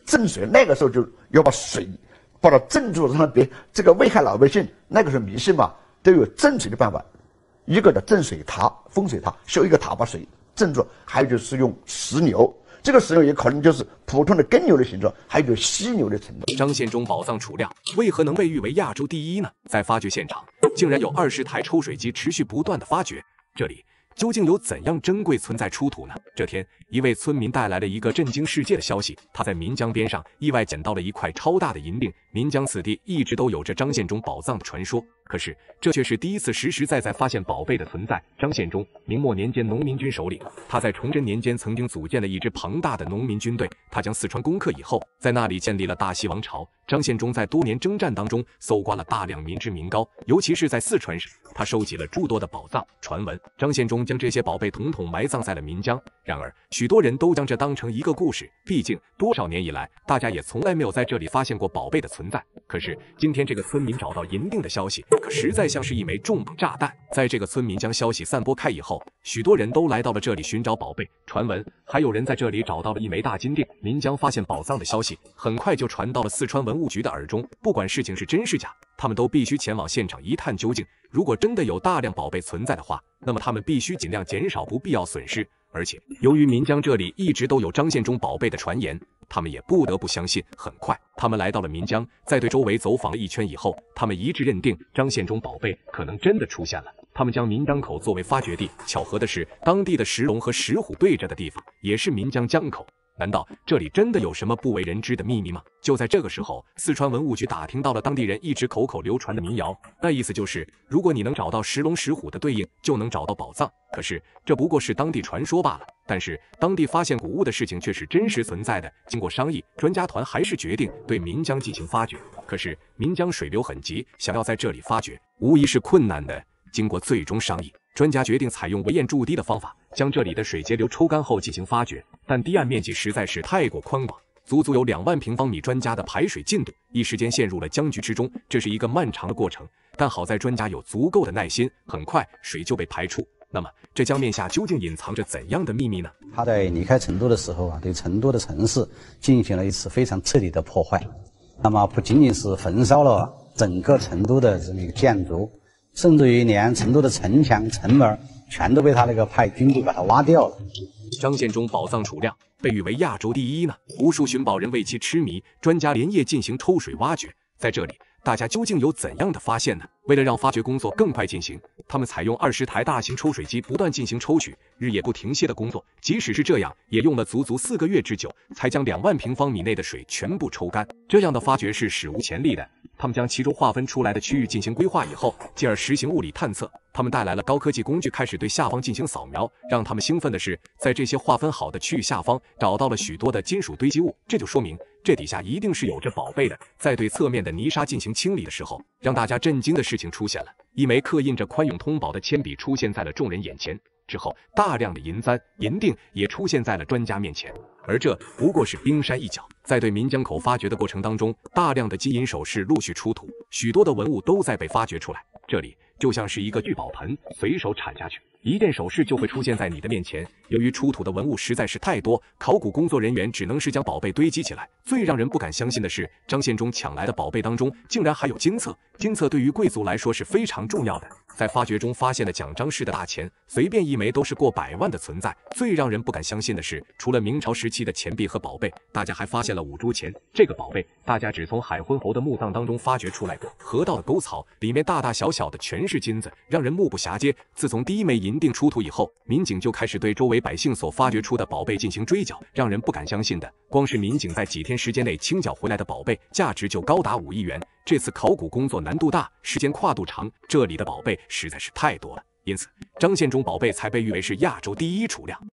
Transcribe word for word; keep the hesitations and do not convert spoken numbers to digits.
镇水，那个时候就要把水把它镇住，让别这个危害老百姓。那个时候迷信嘛，都有镇水的办法，一个的镇水塔、风水塔，修一个塔把水镇住，还有就是用石榴。这个石榴也可能就是普通的根瘤的形状，还有犀牛的程度。 张献忠宝藏储量为何能被誉为亚洲第一呢？在发掘现场，竟然有二十台抽水机持续不断的发掘，这里究竟有怎样珍贵存在出土呢？这天，一位村民带来了一个震惊世界的消息：他在岷江边上意外捡到了一块超大的银锭。岷江此地一直都有着张献忠宝藏的传说，可是这却是第一次实实在在发现宝贝的存在。张献忠，明末年间农民军首领，他在崇祯年间曾经组建了一支庞大的农民军队。他将四川攻克以后，在那里建立了大西王朝。张献忠在多年征战当中搜刮了大量民脂民膏，尤其是在四川时，他收集了诸多的宝藏。传闻张献忠将这些宝贝统统埋葬在了岷江。然而，许多人都将这当成一个故事，毕竟多少年以来，大家也从来没有在这里发现过宝贝的存在。可是今天这个村民找到银锭的消息，可实在像是一枚重磅炸弹。在这个村民将消息散播开以后，许多人都来到了这里寻找宝贝。传闻还有人在这里找到了一枚大金锭。岷江发现宝藏的消息很快就传到了四川文物局的耳中，不管事情是真是假，他们都必须前往现场一探究竟。如果真的有大量宝贝存在的话，那么他们必须尽量减少不必要损失。而且由于岷江这里一直都有张献忠宝贝的传言，他们也不得不相信。很快他们来到了岷江，在对周围走访了一圈以后，他们一致认定张献忠宝贝可能真的出现了。他们将岷江口作为发掘地，巧合的是，当地的石龙和石虎对着的地方也是岷江江口。难道这里真的有什么不为人知的秘密吗？就在这个时候，四川文物局打听到了当地人一直口口流传的民谣，那意思就是如果你能找到石龙石虎的对应，就能找到宝藏。可是这不过是当地传说罢了。但是当地发现古物的事情却是真实存在的。经过商议，专家团还是决定对岷江进行发掘。可是岷江水流很急，想要在这里发掘无疑是困难的。经过最终商议，专家决定采用围堰筑堤的方法，将这里的水节流抽干后进行发掘。但堤岸面积实在是太过宽广，足足有两万平方米，专家的排水进度一时间陷入了僵局之中。这是一个漫长的过程，但好在专家有足够的耐心，很快水就被排出。那么这江面下究竟隐藏着怎样的秘密呢？ 他在离开成都的时候啊，对成都的城市进行了一次非常彻底的破坏。那么不仅仅是焚烧了整个成都的这么一个建筑，甚至于连成都的城墙、城门全都被他那个派军队把它挖掉了。 张献忠宝藏储量被誉为亚洲第一呢，无数寻宝人为其痴迷，专家连夜进行抽水挖掘。在这里，大家究竟有怎样的发现呢？为了让发掘工作更快进行，他们采用二十台大型抽水机不断进行抽取，日夜不停歇的工作。即使是这样，也用了足足四个月之久，才将两万平方米内的水全部抽干。这样的发掘是史无前例的。他们将其中划分出来的区域进行规划以后，继而实行物理探测。他们带来了高科技工具，开始对下方进行扫描。让他们兴奋的是，在这些划分好的区域下方找到了许多的金属堆积物，这就说明这底下一定是有着宝贝的。在对侧面的泥沙进行清理的时候，让大家震惊的事情出现了，一枚刻印着宽永通宝的铅笔出现在了众人眼前。之后，大量的银簪、银锭也出现在了专家面前，而这不过是冰山一角。在对岷江口发掘的过程当中，大量的金银首饰陆续出土，许多的文物都在被发掘出来。这里就像是一个聚宝盆，随手铲下去，一件首饰就会出现在你的面前。由于出土的文物实在是太多，考古工作人员只能是将宝贝堆积起来。最让人不敢相信的是，张献忠抢来的宝贝当中竟然还有金册。金册对于贵族来说是非常重要的。在发掘中发现的奖章式的大钱，随便一枚都是过百万的存在。最让人不敢相信的是，除了明朝时期的钱币和宝贝，大家还发现了五铢钱。这个宝贝大家只从海昏侯的墓葬当中发掘出来过，河道的沟槽里面大大小小的全是金子，让人目不暇接。自从第一枚银锭出土以后，民警就开始对周围百姓所发掘出的宝贝进行追缴。让人不敢相信的，光是民警在几天时间内清缴回来的宝贝价值就高达五亿元。这次考古工作难度大，时间跨度长，这里的宝贝实在是太多了，因此张献忠宝贝才被誉为是亚洲第一储量。